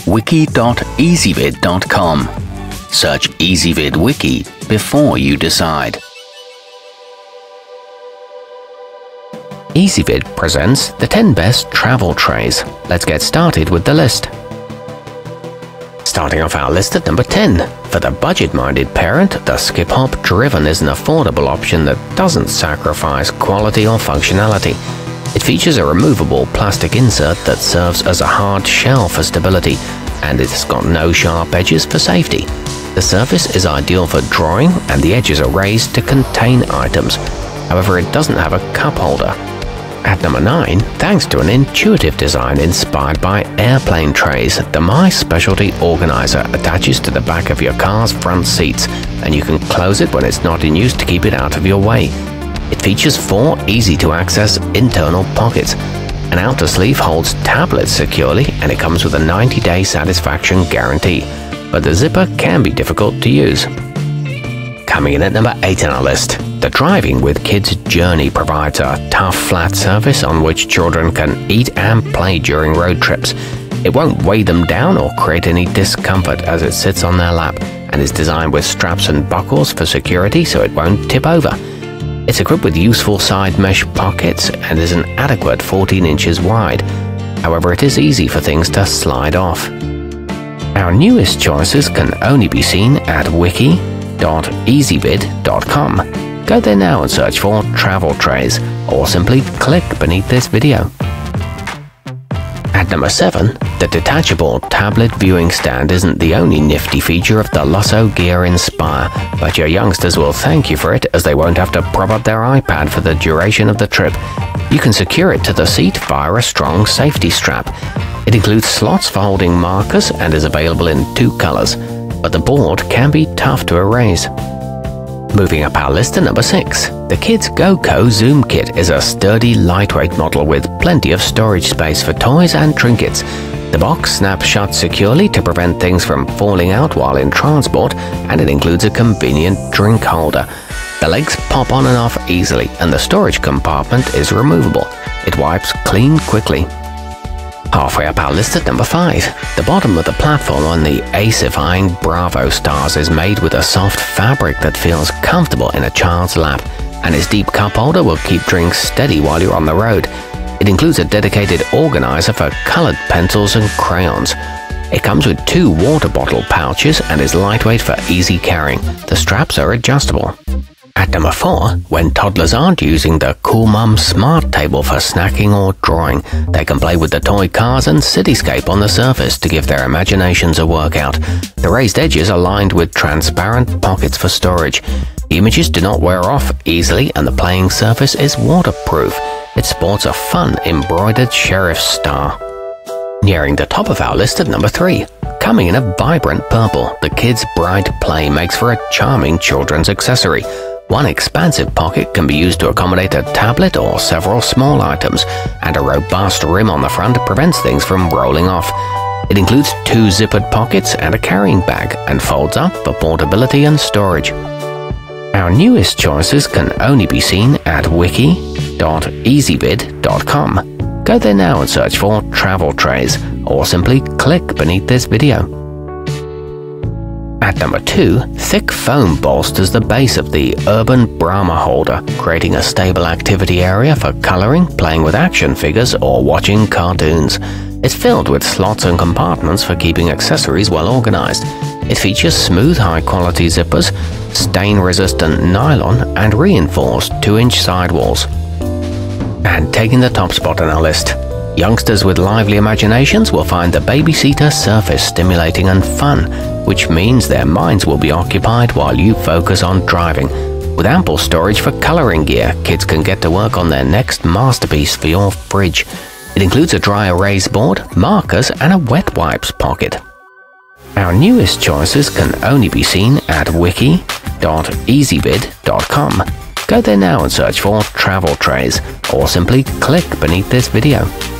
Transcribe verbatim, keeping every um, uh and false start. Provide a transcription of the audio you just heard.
wiki dot ezvid dot com. Search Ezvid Wiki before you decide. Ezvid presents the ten best travel trays. Let's get started with the list. Starting off our list at number ten. For the budget-minded parent, the skip-hop Driven is an affordable option that doesn't sacrifice quality or functionality. It features a removable plastic insert that serves as a hard shell for stability, and it's got no sharp edges for safety. The surface is ideal for drawing, and the edges are raised to contain items. However, it doesn't have a cup holder. At number nine, thanks to an intuitive design inspired by airplane trays, the My Specialty Organizer attaches to the back of your car's front seats, and you can close it when it's not in use to keep it out of your way. It features four easy-to-access internal pockets. An outer sleeve holds tablets securely, and it comes with a ninety day satisfaction guarantee, but the zipper can be difficult to use. Coming in at number eight on our list, the Driving with Kids Journey provides a tough flat surface on which children can eat and play during road trips. It won't weigh them down or create any discomfort as it sits on their lap, and is designed with straps and buckles for security so it won't tip over. It's equipped with useful side mesh pockets and is an adequate fourteen inches wide. However, it is easy for things to slide off. Our newest choices can only be seen at wiki dot ezvid dot com. Go there now and search for travel trays, or simply click beneath this video. At number seven, the detachable tablet viewing stand isn't the only nifty feature of the Lusso Gear Inspire, but your youngsters will thank you for it, as they won't have to prop up their iPad for the duration of the trip. You can secure it to the seat via a strong safety strap. It includes slots for holding markers and is available in two colors, but the board can be tough to erase. Moving up our list to number six, the Kids GoCo Zoom Kit is a sturdy, lightweight model with plenty of storage space for toys and trinkets. The box snaps shut securely to prevent things from falling out while in transport, and it includes a convenient drink holder. The legs pop on and off easily, and the storage compartment is removable. It wipes clean quickly. Halfway up our list at number five, the bottom of the platform on the aycifying bravostars is made with a soft fabric that feels comfortable in a child's lap, and its deep cup holder will keep drinks steady while you're on the road. It includes a dedicated organizer for colored pencils and crayons. It comes with two water bottle pouches and is lightweight for easy carrying. The straps are adjustable. At number four, when toddlers aren't using the coolmum smart table for snacking or drawing, they can play with the toy cars and cityscape on the surface to give their imaginations a workout. The raised edges are lined with transparent pockets for storage. The images do not wear off easily, and the playing surface is waterproof. It sports a fun embroidered sheriff's star. Nearing the top of our list at number three, coming in a vibrant purple, the Kids Bright Play makes for a charming children's accessory. One expansive pocket can be used to accommodate a tablet or several small items, and a robust rim on the front prevents things from rolling off. It includes two zippered pockets and a carrying bag, and folds up for portability and storage. Our newest choices can only be seen at wiki dot ezvid dot com. Go there now and search for travel trays, or simply click beneath this video. At number two, thick foam bolsters the base of the Urban Brahma holder, creating a stable activity area for coloring, playing with action figures, or watching cartoons. It's filled with slots and compartments for keeping accessories well organized. It features smooth, high-quality zippers, stain-resistant nylon, and reinforced two inch sidewalls. And taking the top spot on our list, youngsters with lively imaginations will find the babyseater surface stimulating and fun, which means their minds will be occupied while you focus on driving. With ample storage for coloring gear, kids can get to work on their next masterpiece for your fridge. It includes a dry erase board, markers, and a wet wipes pocket. Our newest choices can only be seen at wiki dot ezvid dot com. Go there now and search for travel trays, or simply click beneath this video.